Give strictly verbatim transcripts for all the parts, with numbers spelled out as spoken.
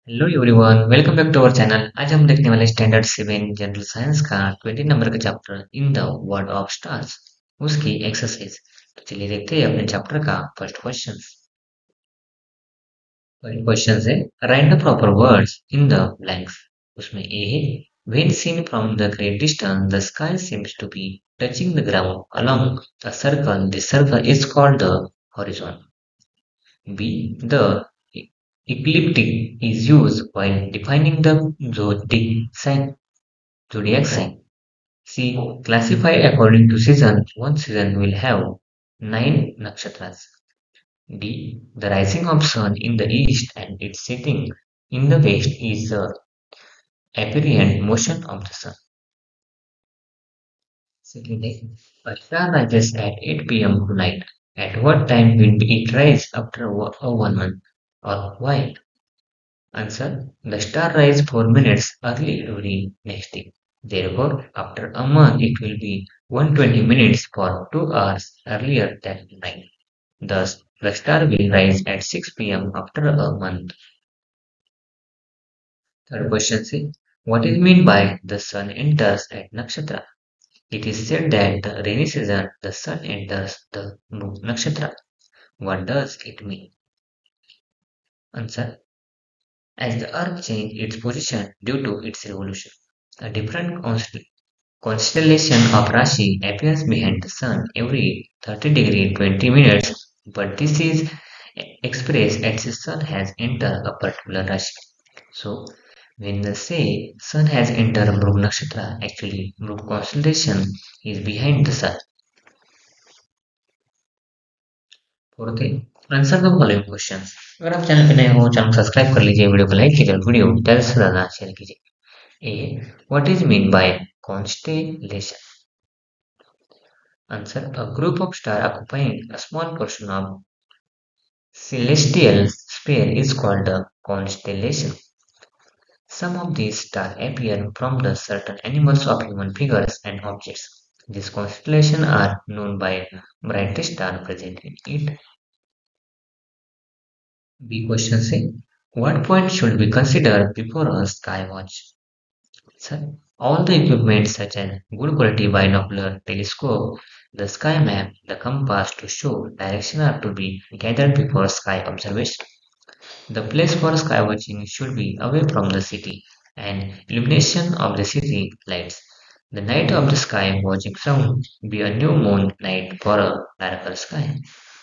Hello everyone, welcome back to our channel. आज हम देखने वाले स्टैंडर्ड सेवन जनरल साइंस का ट्वेंटी नंबर का chapter in the world of stars, उसकी एक्सरसाइज। तो चलिए देखते हैं अपने चैप्टर का फर्स्ट क्वेश्चन। पहले क्वेश्चन है, write the proper words in the blanks. उसमें ए है, when seen from the great distance the sky seems to be touching the ground along a circle, this circle is called the horizon. B. The ecliptic is used while defining the zodiac sign. Zodiac sign. C. Classify according to season. One season will have nine nakshatras. D. The rising of sun in the east and its setting in the west is the apparent motion of the sun. Second day. A star rises at eight p m tonight. At what time will it rise after a a one month? Or why? Answer: the star rises four minutes early every next day. Therefore, after a month it will be one hundred twenty minutes for two hours earlier than night. Thus, the star will rise at six p m after a month. Third question is, what is meant by the sun enters at nakshatra? It is said that the rainy season the sun enters the Mrug nakshatra. What does it mean? Answer: as the earth changes its position due to its revolution, a different constel- constellation of Rashi appears behind the Sun every thirty degrees twenty minutes, but this is expressed as the Sun has entered a particular Rashi. So, when they say Sun has entered Mrug Nakshatra, actually Mrug constellation is behind the Sun. Fourth है, answer the following questions. अगर आप channel पे नए हो, channel subscribe कर लीजिए, video को like कीजिए, वीडियो ज़्यादा से ज़्यादा शेयर कीजिए। A, what is mean by constellation? Answer: a group of stars occupying a small portion of celestial sphere is called a constellation. Some of these stars appear from the certain animals of human figures and objects. These constellations are known by the brightest star present in it. B question say, what point should we consider before a sky watch? Sir, all the equipment such as good quality binocular, telescope, the sky map, the compass to show direction are to be gathered before sky observation. The place for sky watching should be away from the city and illumination of the city lights. The night of the sky watching sound be a new moon night for a darker sky.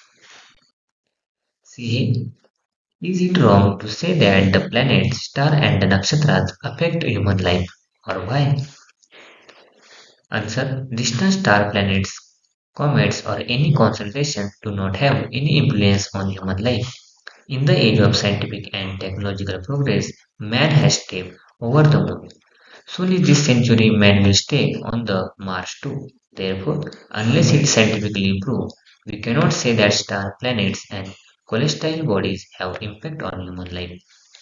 See, is it wrong to say that the planets, star and the nakshatras affect human life, or why? Answer: distant star planets, comets, or any constellation do not have any influence on human life. In the age of scientific and technological progress, man has stepped over the moon. Surely this century man will step on the Mars too. Therefore, unless it is scientifically proved, we cannot say that star planets and celestial bodies have impact on human life.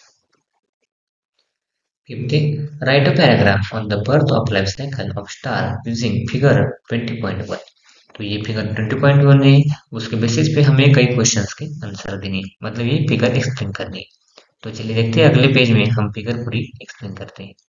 Fifth, write a paragraph on the birth of life cycle of star using figure twenty point one. तो ये figure twenty point one है, उसके basis पे हमें कई questions के answer देने, मतलब ये फिगर एक्सप्लेन करनी है। तो चलिए देखते हैं अगले पेज में हम फिगर पूरी एक्सप्लेन करते हैं।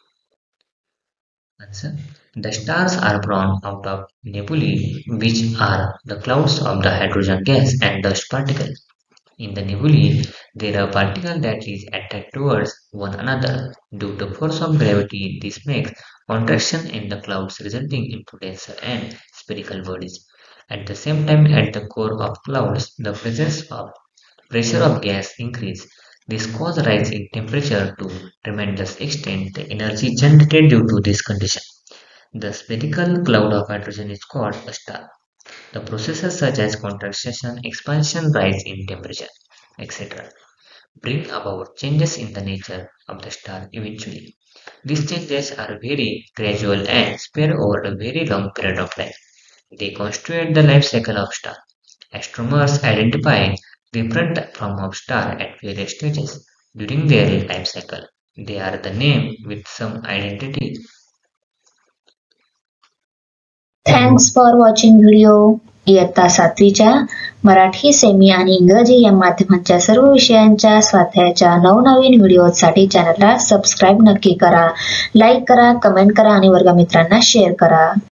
Answer: the stars are born out of nebulae, which are the clouds of the hydrogen gas and dust particles. In the nebulae, there are particles that is attracted towards one another. Due to force of gravity, this makes contraction in the clouds, resulting into denser and spherical bodies. At the same time, at the core of clouds, the presence of pressure of gas increase. This causes rise in temperature to tremendous extent. The energy generated due to this condition. The spherical cloud of hydrogen is called a star. The processes such as contraction, expansion, rise in temperature, et cetera bring about changes in the nature of the star eventually. These changes are very gradual and spread over a very long period of time. They constitute the life cycle of star. Astronomers identify different forms of star at various stages during their life cycle. They are the name with some identity. Thanks for watching video. इयत्ता सातवीच्या Marathi, semi आणि इंग्रजी या माध्यमांच्या सर्व विषयांच्या स्वाध्यायाच्या नवनवीन व्हिडिओसाठी चॅनलला subscribe नक्की करा. लाईक करा, कमेंट करा आणि वर्गमित्रांना शेअर करा.